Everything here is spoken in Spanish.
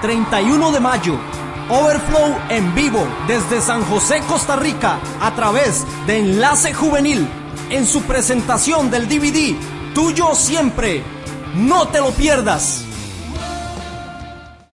31 de mayo, Overflow en vivo desde San José, Costa Rica, a través de Enlace Juvenil, en su presentación del DVD Tuyo Siempre. No te lo pierdas.